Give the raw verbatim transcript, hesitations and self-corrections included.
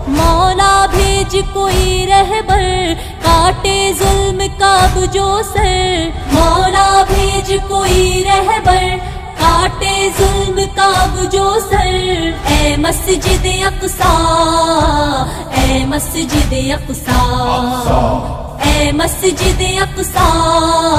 मौला भेज कोई रहबर, काटे जुल्म का जो सर। मौला भेज कोई रहबर, काटे जुल्म का जो सर। ए मस्जिद अक़सा, ए मस्जिद अक़सा, ए मस्जिद अक़सा।